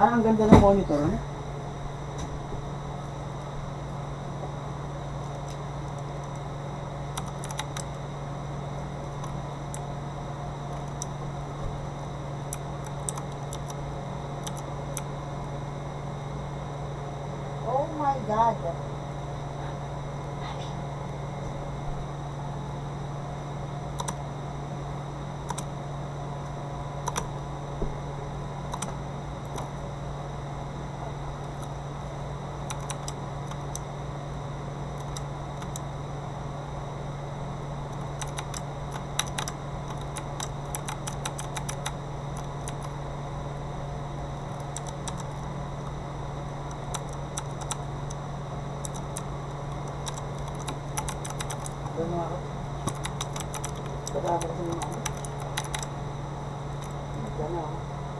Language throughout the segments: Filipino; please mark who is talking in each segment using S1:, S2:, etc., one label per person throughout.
S1: Parang ang ganda ng monitor, ano?
S2: Oh my God.
S1: Gano'n ako. Pagkakita kasi ng ako. Gano'n ako.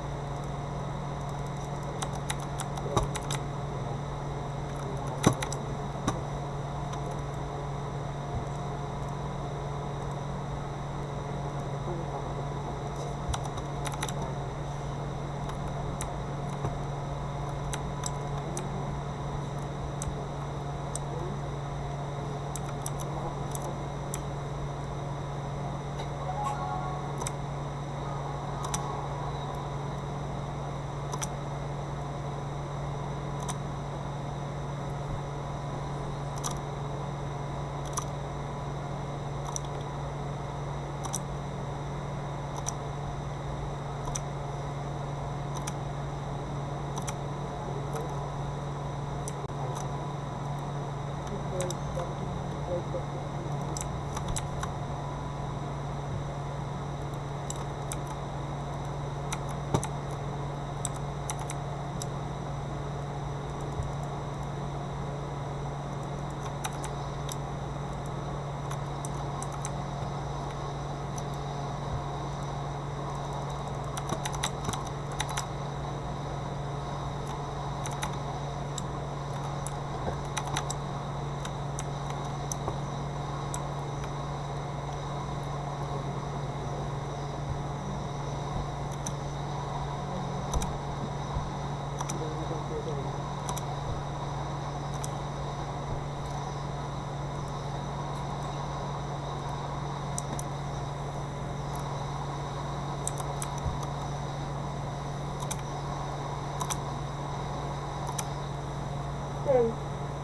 S2: Okay.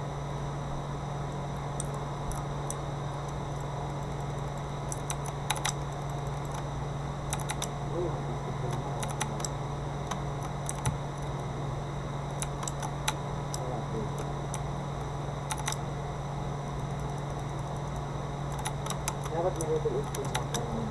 S1: Dapat may level 18 na.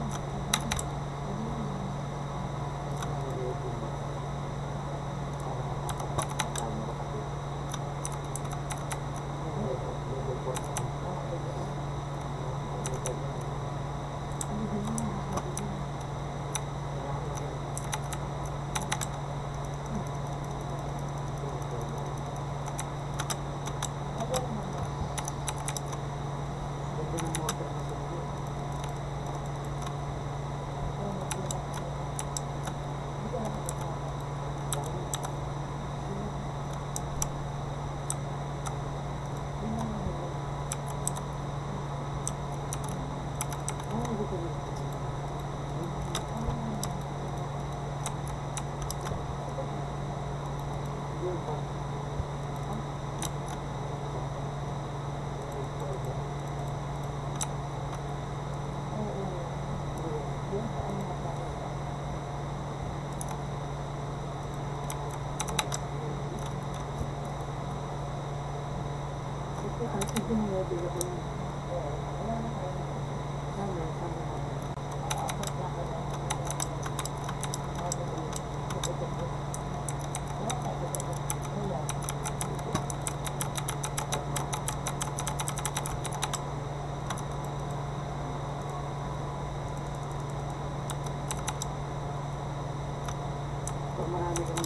S1: Marami kami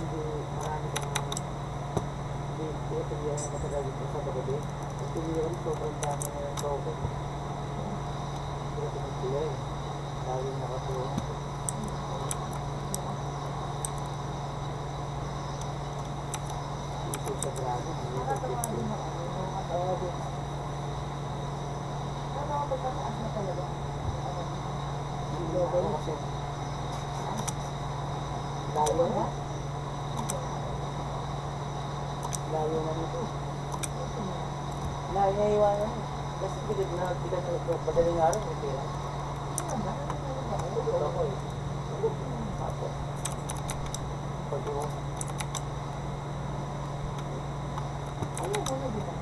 S1: pilihan na matagal dito sa gabi. Ang pilihan, sobrang dami na yung token. Hindi ko pinagpilihan. Laging nakatuwa. sa grado.
S2: Nakatawa din ako. Nakatawa din. Ano ako pagkataas na talaga?
S1: Hindi ako kasi. Layo na. Layo na nito. Layo na iwanan. Kasi bigat na madaling araw. Hindi lang. Ito ako eh. Ako. Pag-iwan.
S2: Ayaw mo na dito.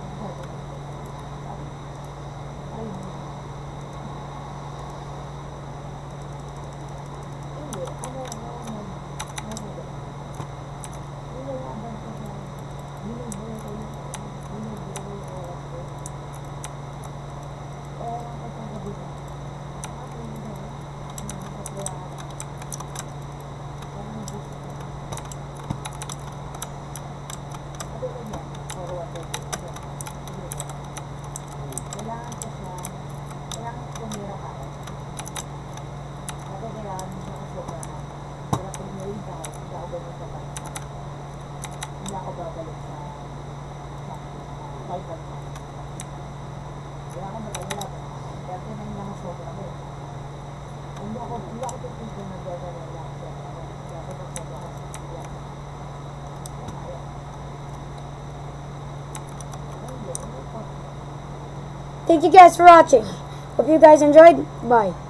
S2: Hindi ako babalik sa fight. Kaya ako wala. Kaya tinanong lang ako sobra ko. Hindi ako titigil na gagawin lang. Kaya ako pagsabi ako sa siya.
S3: Thank you guys for watching. Hope you guys enjoyed. Bye.